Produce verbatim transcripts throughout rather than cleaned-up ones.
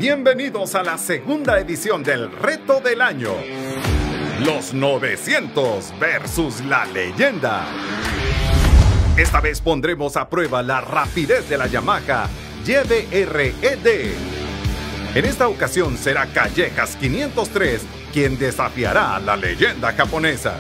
Bienvenidos a la segunda edición del Reto del Año. Los novecientos versus la leyenda. Esta vez pondremos a prueba la rapidez de la Yamaha Y B R E D. En esta ocasión será Callejas quinientos tres quien desafiará a la leyenda japonesa.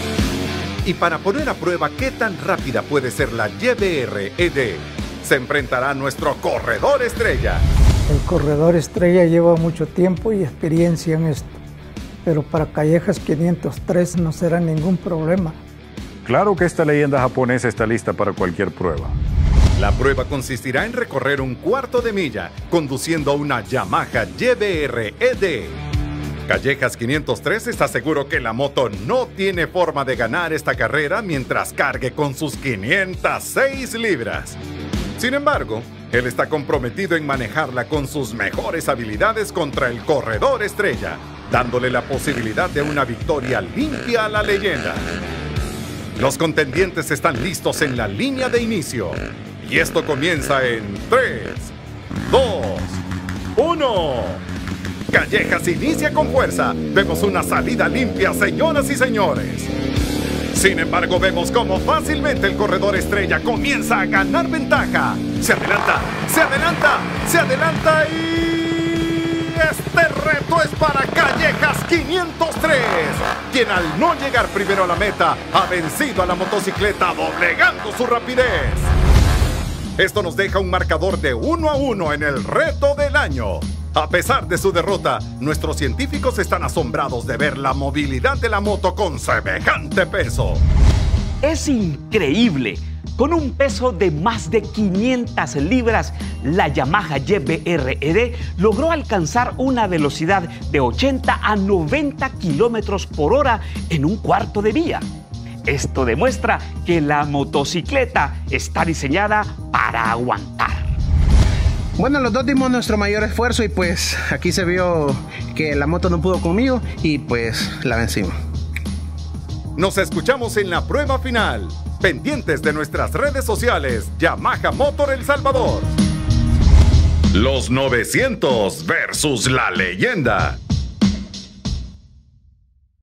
Y para poner a prueba qué tan rápida puede ser la Y B R E D, se enfrentará a nuestro corredor estrella. El corredor estrella lleva mucho tiempo y experiencia en esto, pero para Callejas quinientos tres no será ningún problema. Claro que esta leyenda japonesa está lista para cualquier prueba. La prueba consistirá en recorrer un cuarto de milla conduciendo una Yamaha Y B R E D. Callejas quinientos tres está seguro que la moto no tiene forma de ganar esta carrera mientras cargue con sus quinientas seis libras. Sin embargo, él está comprometido en manejarla con sus mejores habilidades contra el corredor estrella, dándole la posibilidad de una victoria limpia a la leyenda. Los contendientes están listos en la línea de inicio. Y esto comienza en tres, dos, uno. Callejas inicia con fuerza. Vemos una salida limpia, señoras y señores. Sin embargo, vemos cómo fácilmente el corredor estrella comienza a ganar ventaja. Se adelanta, se adelanta, se adelanta y... este reto es para Callejas quinientos tres, quien al no llegar primero a la meta ha vencido a la motocicleta doblegando su rapidez. Esto nos deja un marcador de uno a uno en el Reto del Año. A pesar de su derrota, nuestros científicos están asombrados de ver la movilidad de la moto con semejante peso. Es increíble. Con un peso de más de quinientas libras, la Yamaha Y B R E D logró alcanzar una velocidad de ochenta a noventa kilómetros por hora en un cuarto de milla. Esto demuestra que la motocicleta está diseñada para aguantar. Bueno, los dos dimos nuestro mayor esfuerzo y pues aquí se vio que la moto no pudo conmigo y pues la vencimos. Nos escuchamos en la prueba final. Pendientes de nuestras redes sociales, Yamaha Motor El Salvador. Los novecientos versus la leyenda.